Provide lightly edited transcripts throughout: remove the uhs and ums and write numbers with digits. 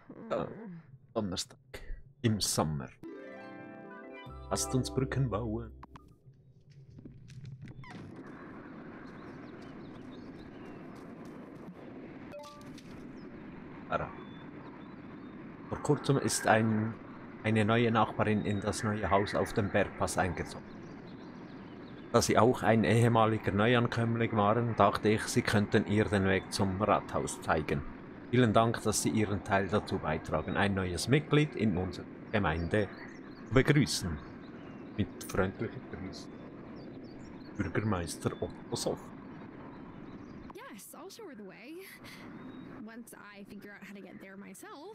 Ja, Donnerstag. Im Sommer. Lasst uns Brücken bauen. Ara. Vor kurzem ist eine neue Nachbarin in das neue Haus auf dem Bergpass eingezogen. Da sie auch ein ehemaliger Neuankömmling waren, dachte ich, sie könnten ihr den Weg zum Rathaus zeigen. Vielen Dank, dass Sie Ihren Teil dazu beitragen, ein neues Mitglied in unserer Gemeinde zu begrüßen. Mit freundlichen Grüßen. Bürgermeister Otto Soff. Yes, I'll show her the way. Once I figure out how to get there myself.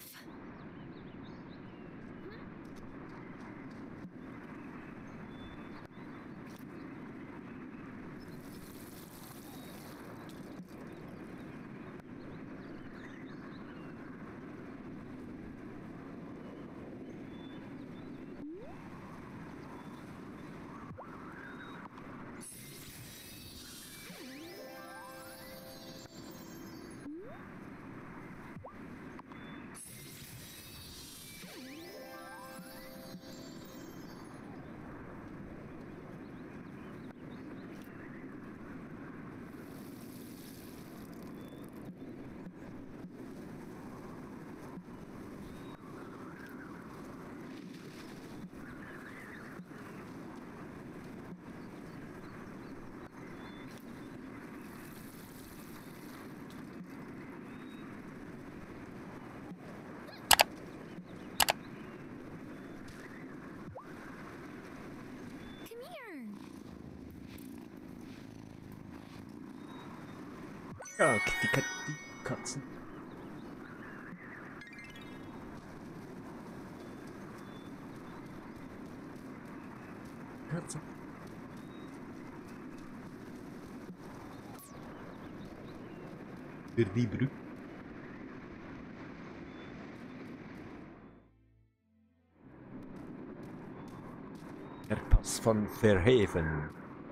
Ja, die Katzen. Katzen. Für die Brücke. Der Pass von Verheven.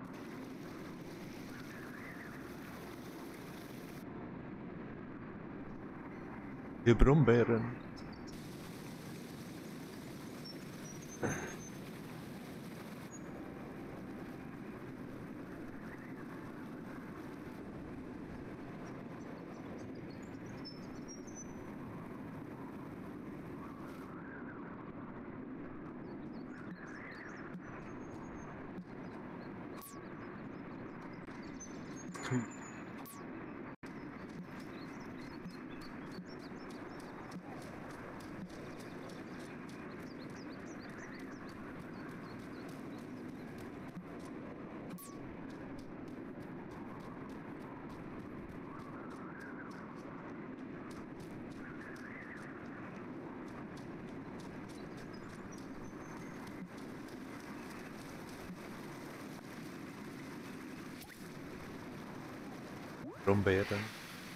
Die Brombeeren. Brombeeren.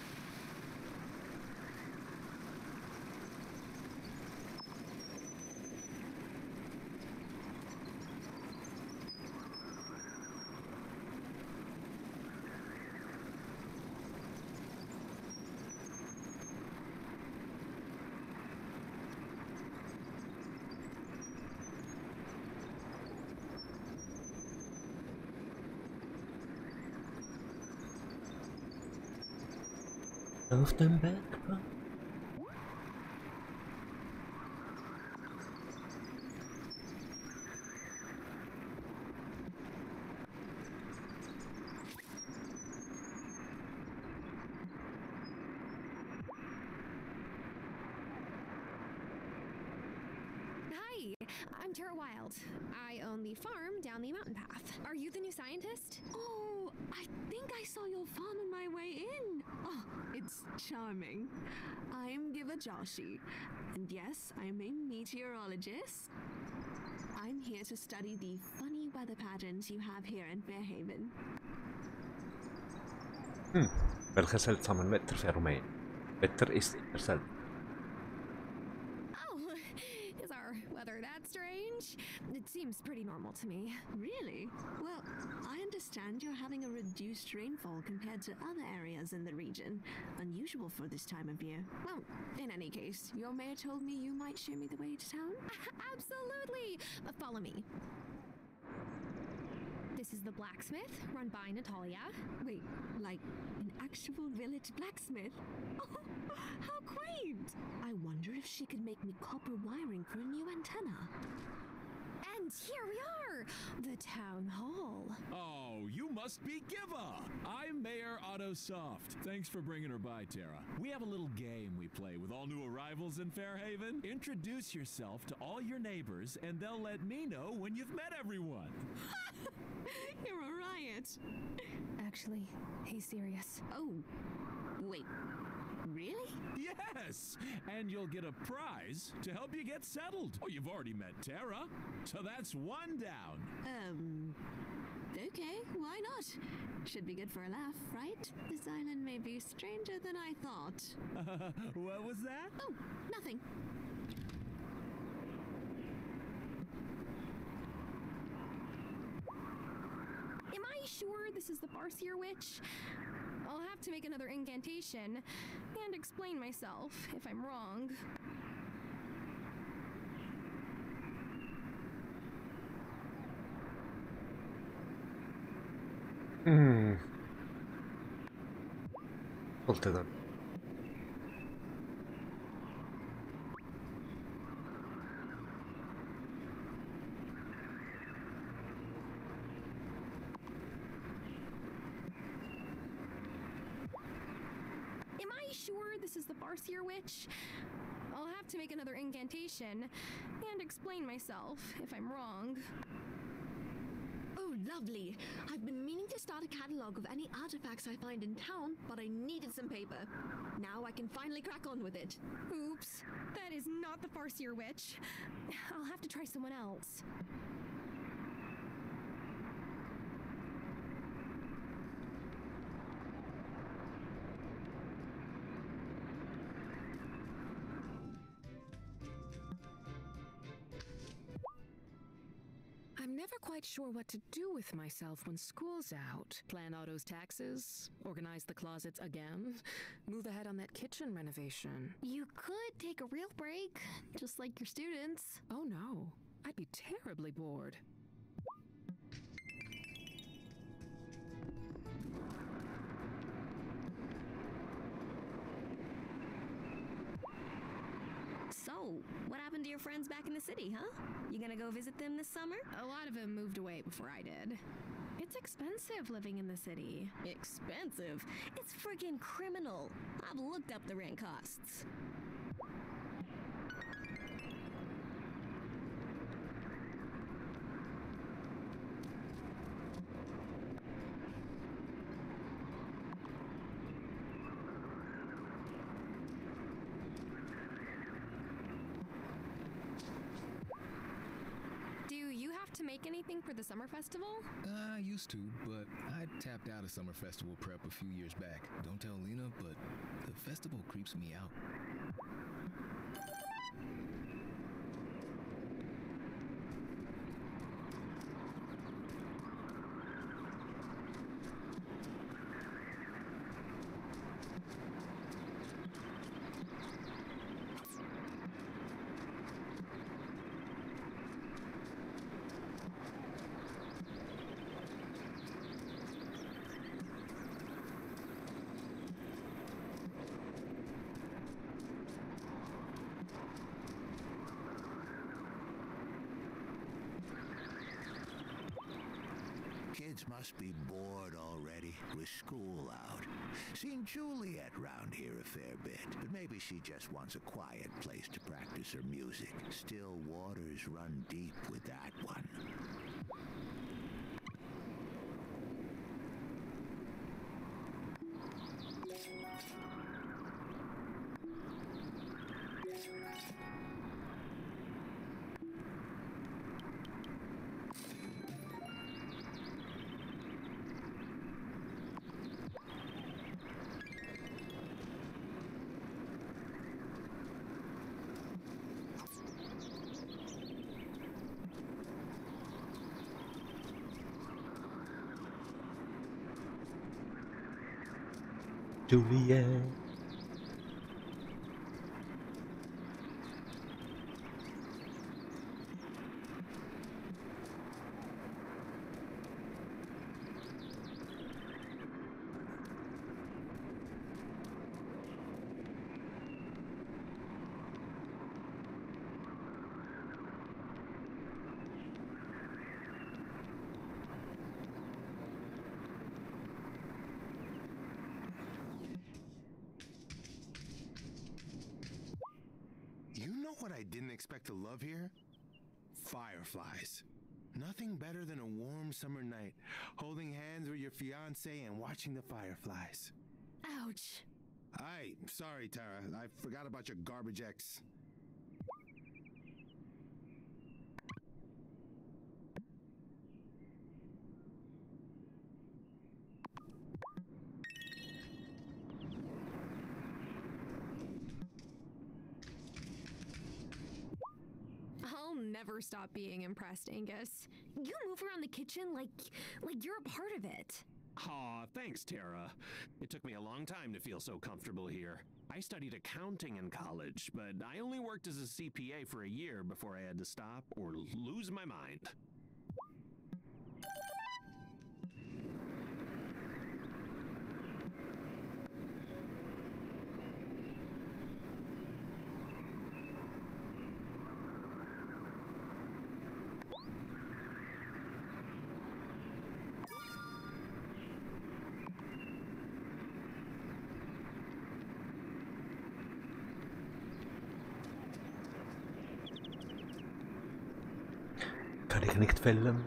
Auf dem Bergpass. Hi, I'm Tara Wild. I own the farm down the mountain path. Are you the new scientist? Oh, I think I saw your farm on my way in. Oh, it's charming. I'm Giva Joshi, and yes, I'm a meteorologist. I'm here to study the funny weather patterns you have here in Fairhaven. Welche seltsamen Wetterphänomene? Wetter ist immer selten. Oh, is our weather that strange? It seems pretty normal to me. Really? Well, I understand you're having a reduced rainfall compared to other areas in the region. Unusual for this time of year. Well, in any case, your mayor told me you might show me the way to town. Absolutely! Follow me. This is the blacksmith, run by Natalia. Wait, like an actual village blacksmith? Oh, how quaint! I wonder if she could make me copper wiring for a new antenna. And here we are! The town hall. Oh, you must be Giva! I'm Mayor Otto Soft. Thanks for bringing her by, Tara. We have a little game we play with all new arrivals in Fairhaven. Introduce yourself to all your neighbors, and they'll let me know when you've met everyone. You're a riot. Actually, he's serious. Oh, wait. Really? Yes! And you'll get a prize to help you get settled. Oh, you've already met Tara, so that's one down. Okay, why not? Should be good for a laugh, right? This island may be stranger than I thought. What was that? Oh, nothing. Am I sure this is the Farseer Witch? I'll have to make another incantation and explain myself if I'm wrong. Olteden. Am I sure this is the Farseer Witch? I'll have to make another incantation and explain myself if I'm wrong. Oh, lovely. I've been meaning to start a catalog of any artifacts I find in town, but I needed some paper. Now I can finally crack on with it. Oops, that is not the Farseer Witch. I'll have to try someone else. I'm never quite sure what to do with myself when school's out. Plan Otto's taxes, organize the closets again, move ahead on that kitchen renovation. You could take a real break, just like your students. Oh no, I'd be terribly bored. So, what happened to your friends back in the city, huh? You gonna go visit them this summer? A lot of them moved away before I did. It's expensive living in the city. Expensive? It's friggin' criminal. I've looked up the rent costs. To make anything for the summer festival? I used to, but I tapped out of summer festival prep a few years back. Don't tell Lena, but the festival creeps me out. Kids must be bored already with school out. Seen Juliet round here a fair bit, but maybe she just wants a quiet place to practice her music. Still waters run deep with that one. Juliet. You know what I didn't expect to love here? Fireflies. Nothing better than a warm summer night, holding hands with your fiancé and watching the fireflies. Ouch. Sorry, Tara. I forgot about your garbage ex. I'll never stop being impressed, Angus. You move around the kitchen like you're a part of it. Aw, thanks, Tara. It took me a long time to feel so comfortable here. I studied accounting in college, but I only worked as a CPA for a year before I had to stop or lose my mind. Kann ich nicht filmen.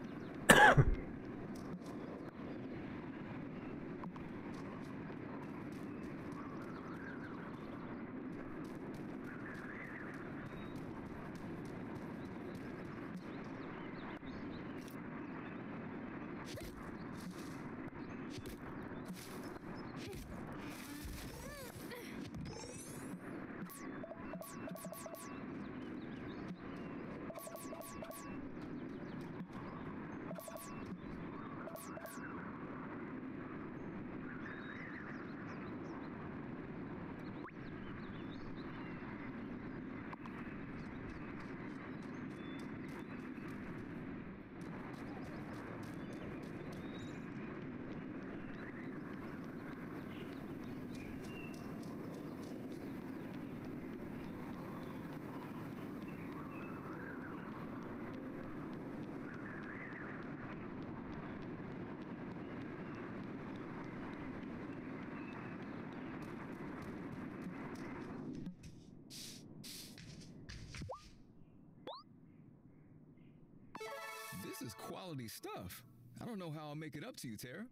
This is quality stuff. I don't know how I'll make it up to you, Tara.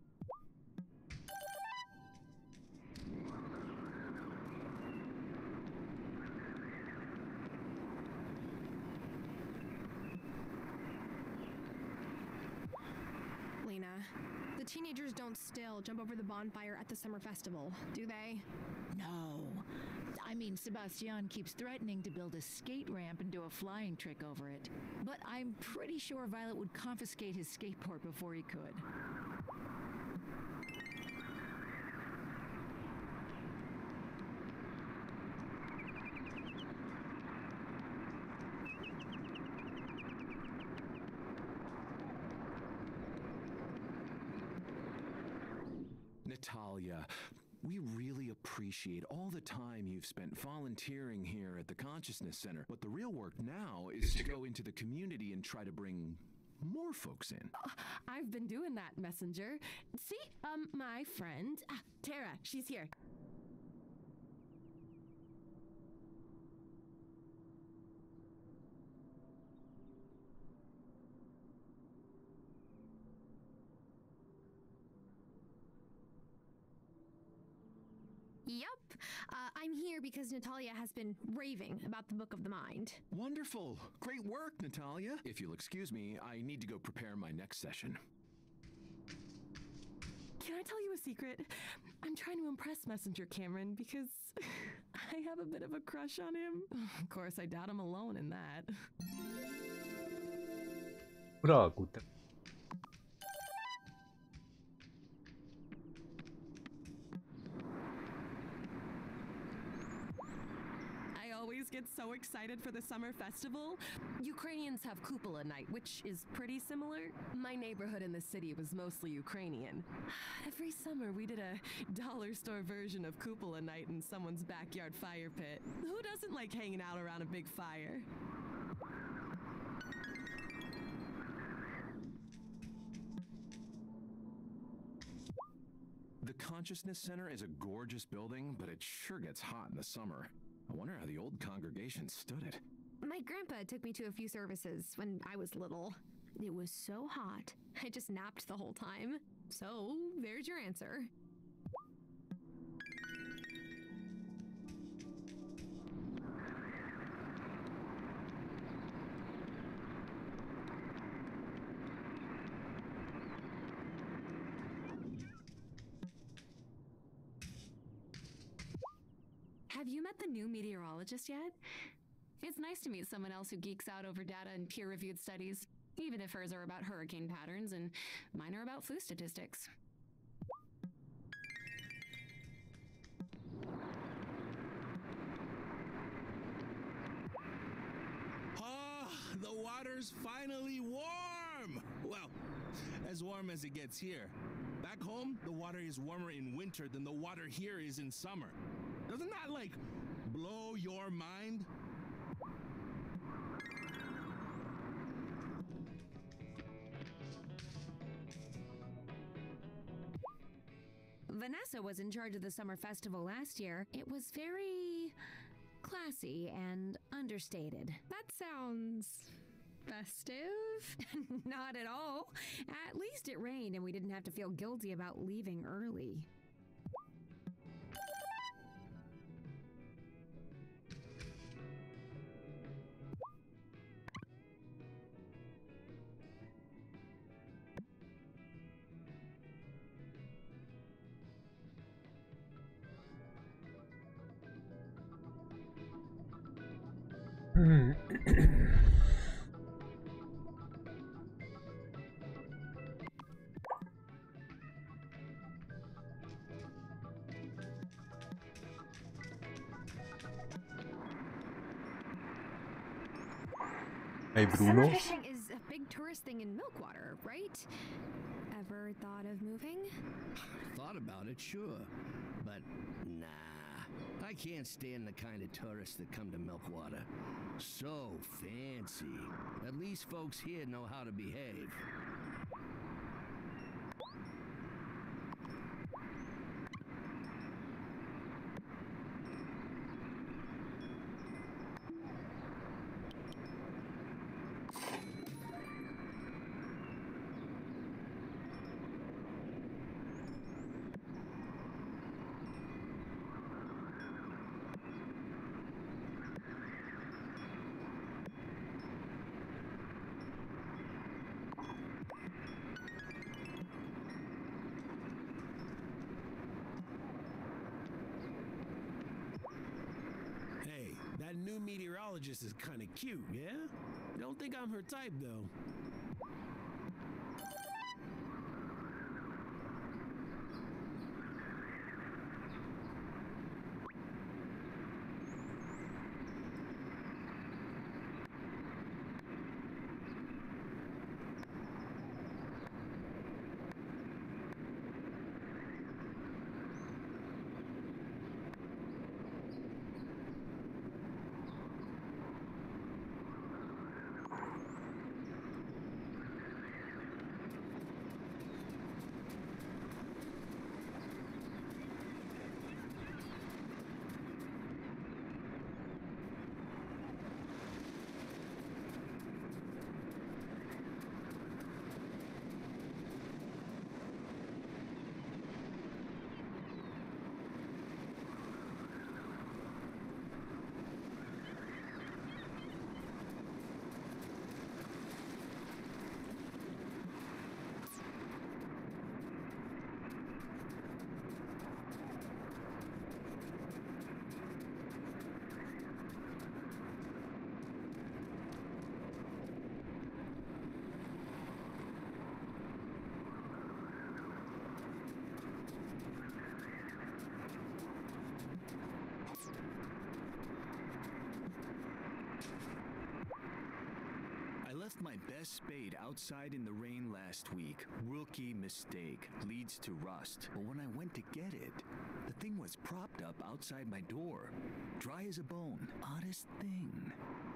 Lena, the teenagers don't still jump over the bonfire at the summer festival, do they? No. I mean, Sebastian keeps threatening to build a skate ramp and do a flying trick over it. But I'm pretty sure Violet would confiscate his skateboard before he could. Natalia, we really appreciate all the time you've spent volunteering here at the Consciousness Center. But the real work now is to go into the community and try to bring more folks in. I've been doing that, Messenger. See, my friend, Tara, she's here. Yep. I'm here because Natalia has been raving about the Book of the Mind. Wonderful. Great work, Natalia. If you'll excuse me, I need to go prepare my next session. Can I tell you a secret? I'm trying to impress Messenger Cameron because I have a bit of a crush on him. Of course, I doubt I'm alone in that. Bra, gut. always get so excited for the summer festival? Ukrainians have Kupola Night, which is pretty similar. My neighborhood in the city was mostly Ukrainian. Every summer we did a dollar store version of Kupola Night in someone's backyard fire pit. Who doesn't like hanging out around a big fire? The Consciousness Center is a gorgeous building, but it sure gets hot in the summer. I wonder how the old congregation stood it. My grandpa took me to a few services when I was little. It was so hot, I just napped the whole time. So, there's your answer. Have you met the new meteorologist yet? It's nice to meet someone else who geeks out over data and peer-reviewed studies, even if hers are about hurricane patterns and mine are about flu statistics. Ah, the water's finally warm! Well, as warm as it gets here. Back home, the water is warmer in winter than the water here is in summer. Doesn't that, like, blow your mind? Vanessa was in charge of the summer festival last year. It was very classy and understated. That sounds festive? Not at all. At least it rained and we didn't have to feel guilty about leaving early. Hey, Summer Bruno. fishing is a big tourist thing in Milkwater, right? Ever thought of moving? Thought about it, sure. But nah, I can't stand the kind of tourists that come to Milkwater. So fancy. At least folks here know how to behave. Hey, that new meteorologist is kind of cute, yeah? Don't think I'm her type, though. left my best spade outside in the rain last week. Rookie mistake. Leads to rust. But when I went to get it, the thing was propped up outside my door. Dry as a bone. Oddest thing.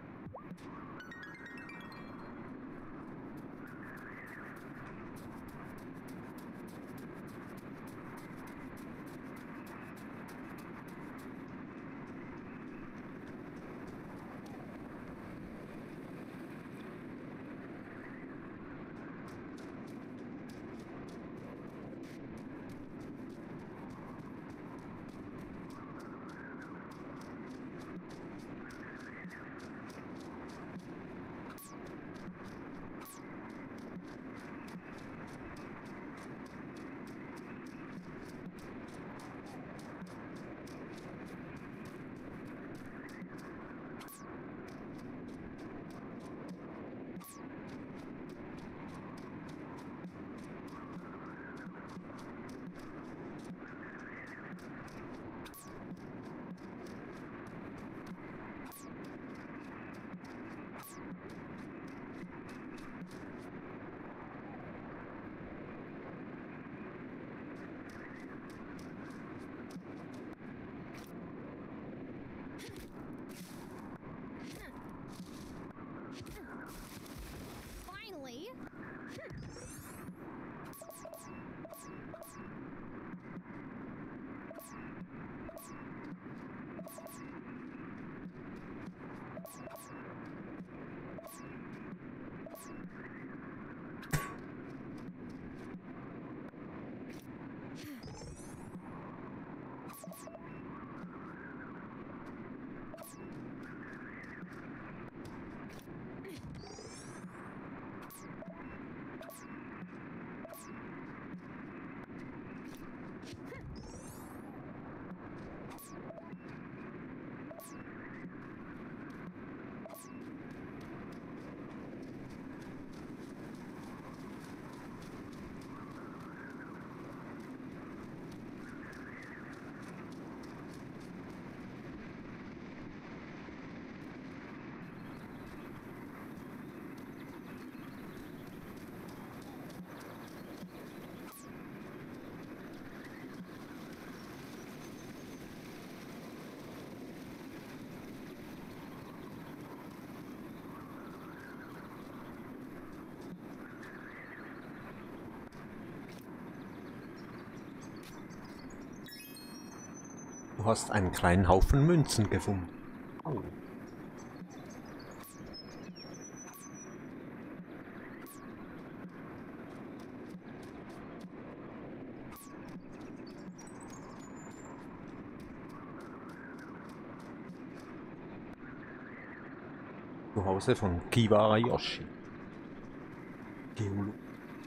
Finally! Du hast einen kleinen Haufen Münzen gefunden. Oh. Zuhause von Kibara Yoshi. Geolo.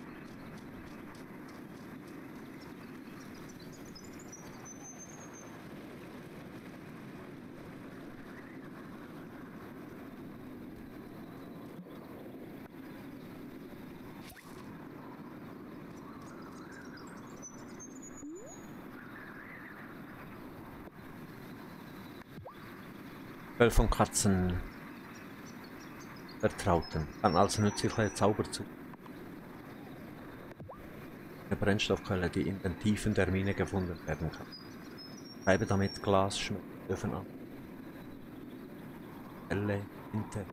Von Katzen vertrauten, kann als nützliche Zauberzug. Eine Brennstoffquelle, die in den Tiefen der Mine gefunden werden kann. Treibe damit Glas schmecken an. Quelle, Tinte.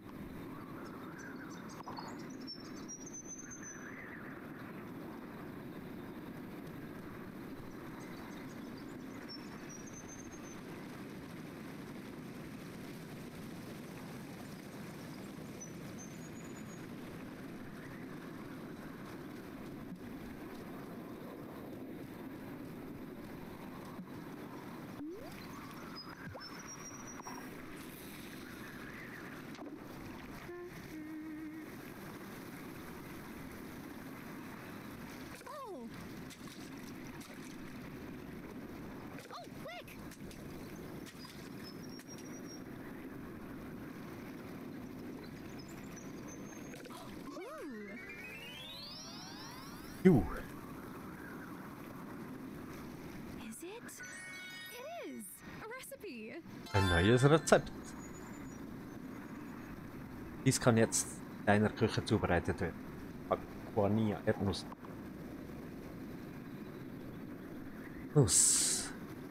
You. Is it? It is! A recipe! Ein neues Rezept. Dies kann jetzt deiner Küche zubereitet wird. Aquania, Erdnuss. Nuss.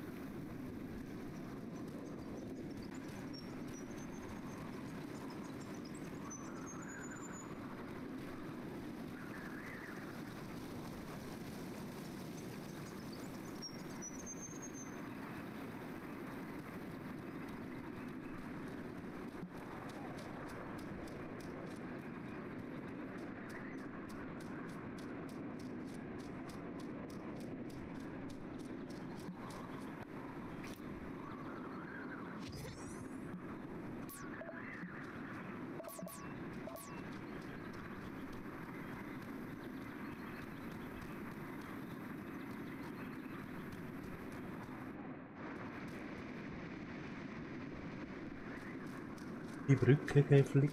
Die Brücke geflickt.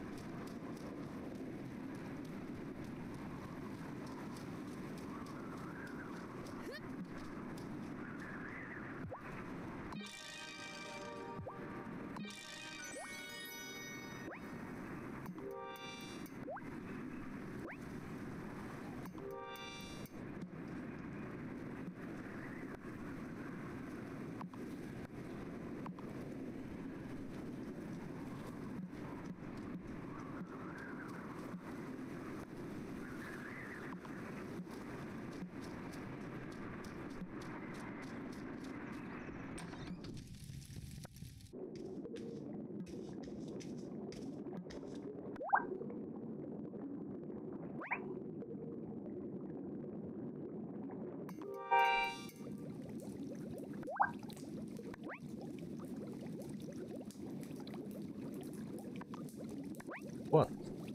What?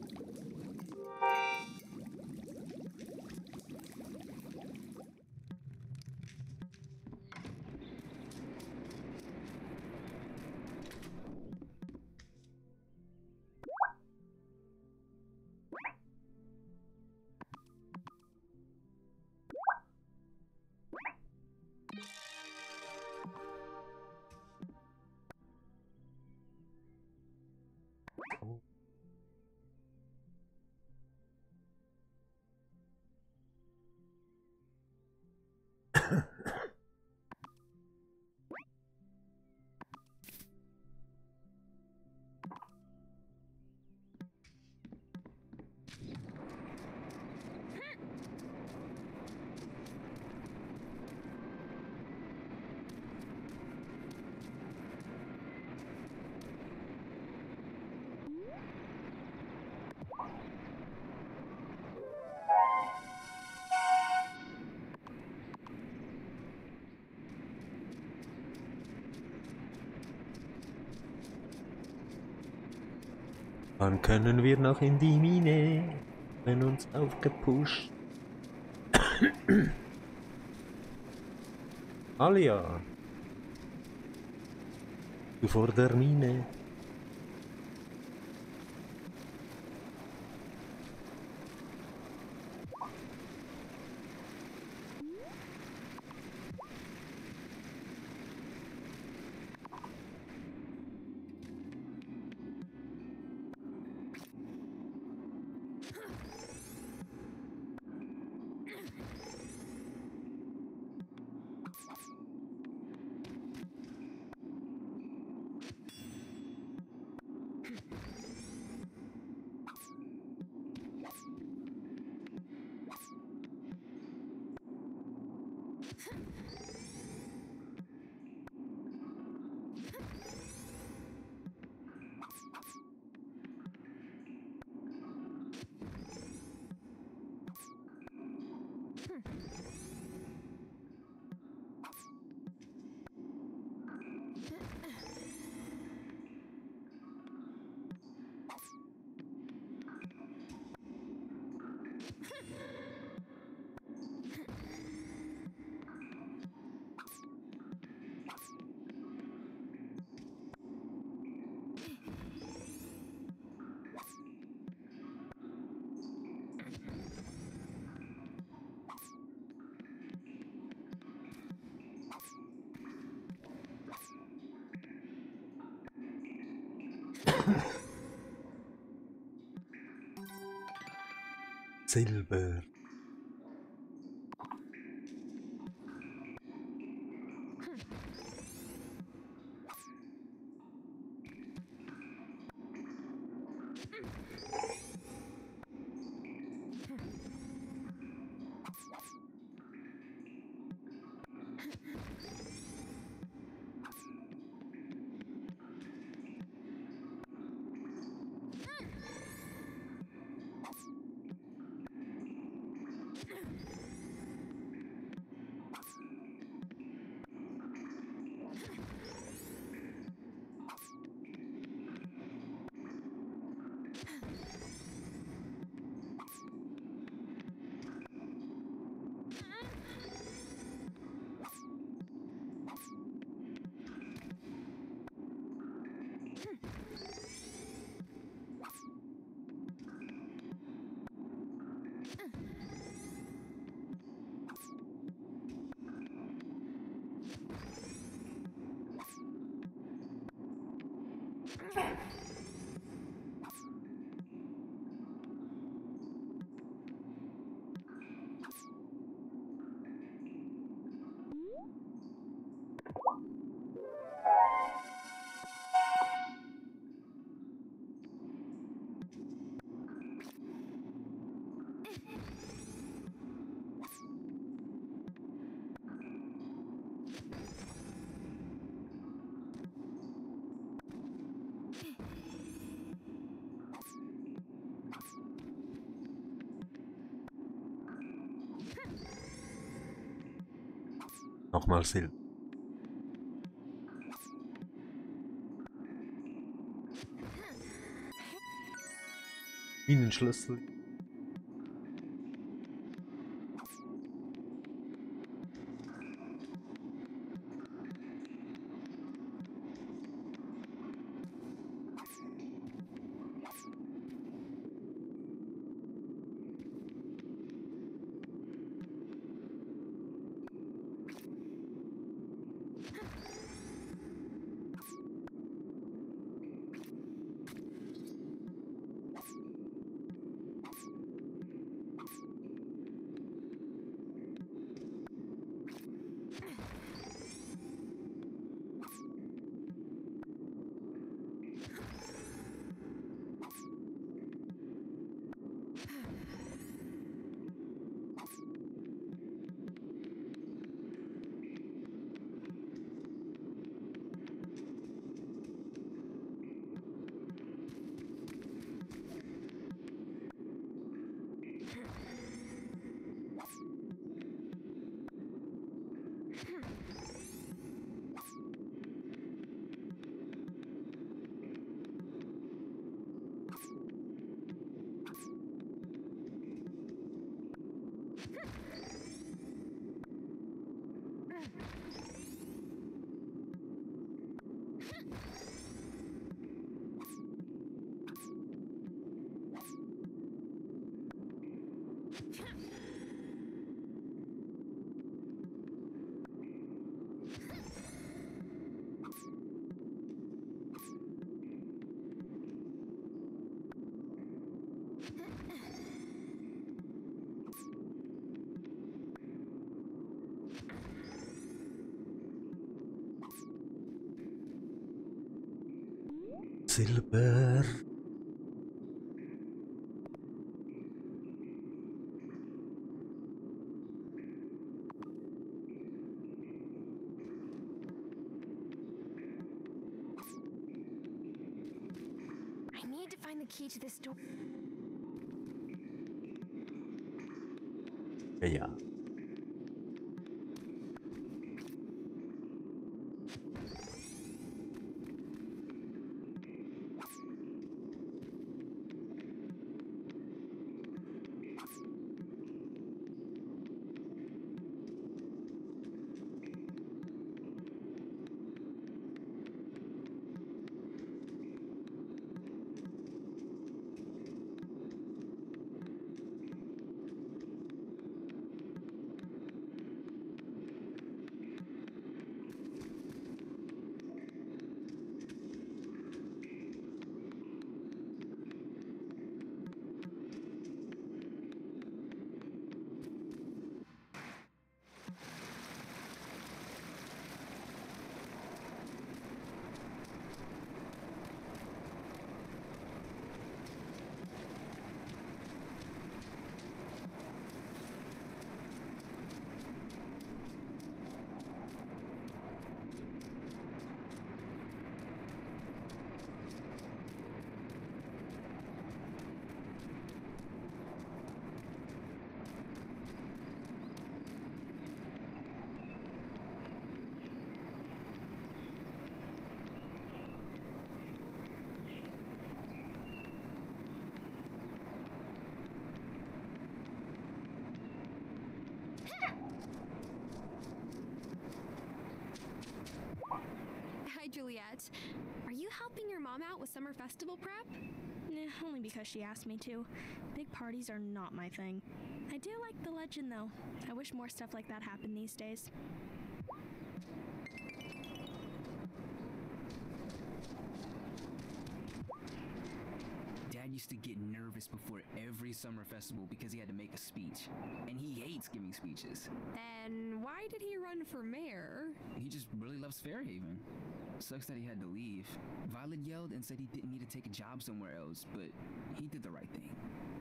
Dann können wir noch in die Mine, wenn uns aufgepusht. Alia, du vor der Mine. Silber. Nochmal Silber. Bienenschlüssel. Silber. I need to find the key to this door. Ja. that. Are you helping your mom out with summer festival prep? Only because she asked me to. Big parties are not my thing. I do like the legend, though. I wish more stuff like that happened these days. Dad used to get nervous before every summer festival because he had to make a speech. And he hates giving speeches. Then why did he run for mayor? He just really loves Fairhaven. Sucks that he had to leave. Violet yelled and said he didn't need to take a job somewhere else, but he did the right thing.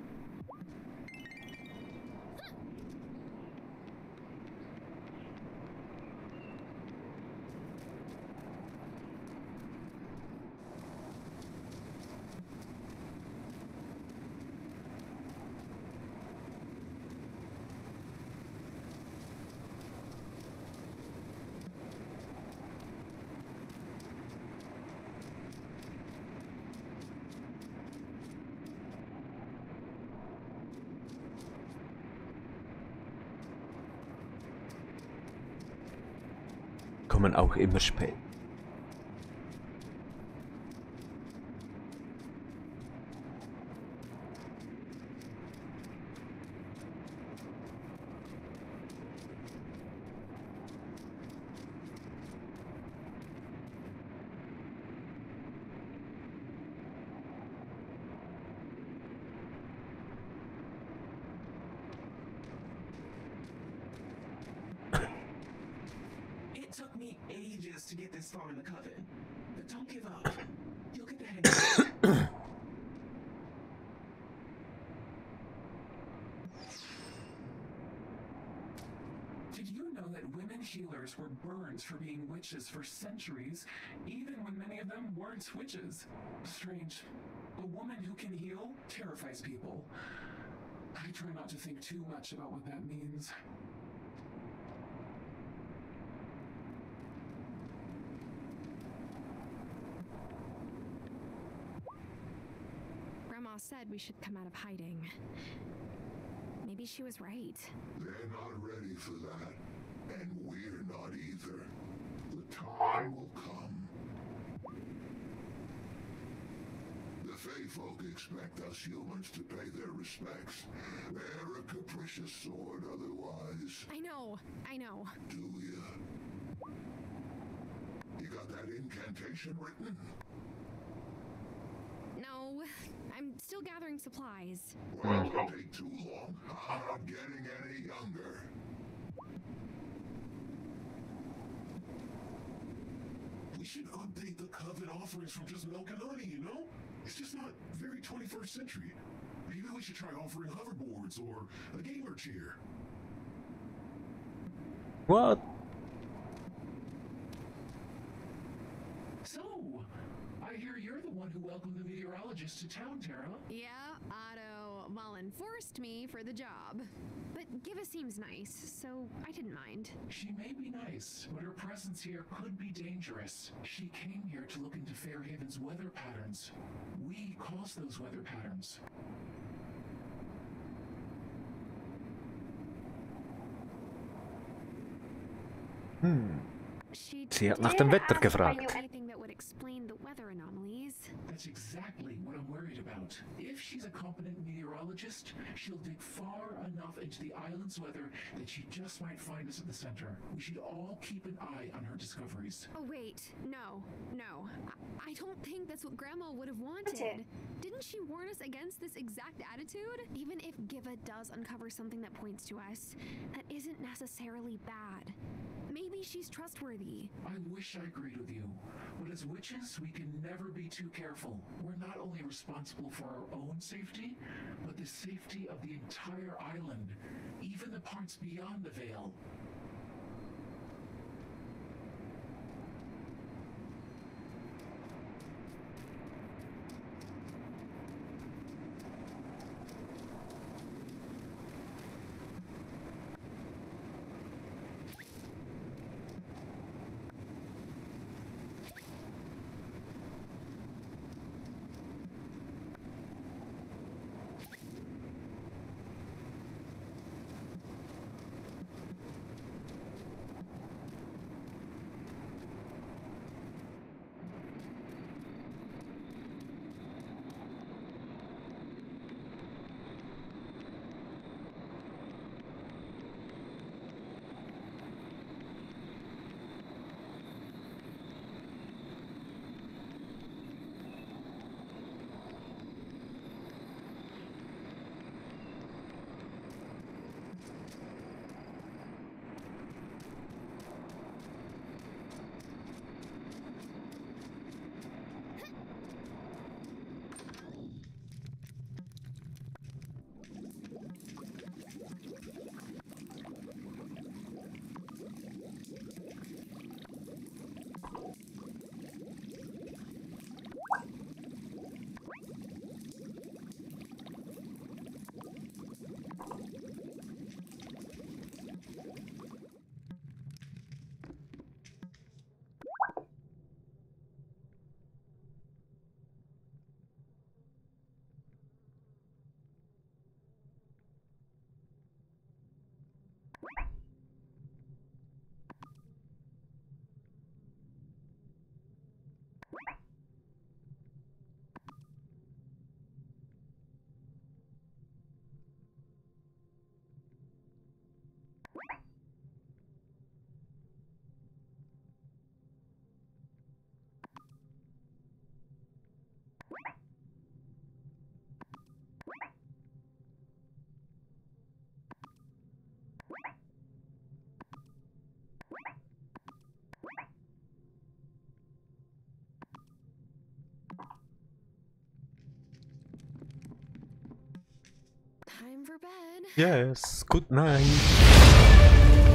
Kommen auch immer spät. It took me ages to get this far in the coven, but don't give up. You'll get the hang of it. Did you know that women healers were burned for being witches for centuries, even when many of them weren't witches? Strange. A woman who can heal terrifies people. I try not to think too much about what that means. Grandma said we should come out of hiding. Maybe she was right. They're not ready for that, and we're not either. The time will come. The Fey folk expect us humans to pay their respects. They're a capricious sort otherwise. I know. Do you? You got that incantation written? No, I'm still gathering supplies. Well, it won't take too long. I'm not getting any younger. We should update the coven offerings from just milk and honey, you know? It's just not very 21st century. Maybe we should try offering hoverboards or a gamer chair. What? So, I hear you're the one who welcomed the meteorologist to town, Tara. Yeah, Otto Mullen forced me for the job. But Giva seems nice, so I didn't mind. She may be nice, but her presence here could be dangerous. She came here to look into Fairhaven's weather patterns. We cause those weather patterns. Sie hat nach dem Wetter gefragt. Anything that would explain the weather anomalies. That's exactly what I'm worried about. If she's a competent meteorologist, she'll dig far enough into the island's weather that she just might find us at the center. We should all keep an eye on her discoveries. Oh wait, no. I don't think that's what Grandma would have wanted. Didn't she warn us against this exact attitude? Even if Giva does uncover something that points to us, that isn't necessarily bad. Maybe she's trustworthy. I wish I agreed with you, but as witches, we can never be too careful. We're not only responsible for our own safety, but the safety of the entire island, even the parts beyond the veil. Time for bed. Yes, good night.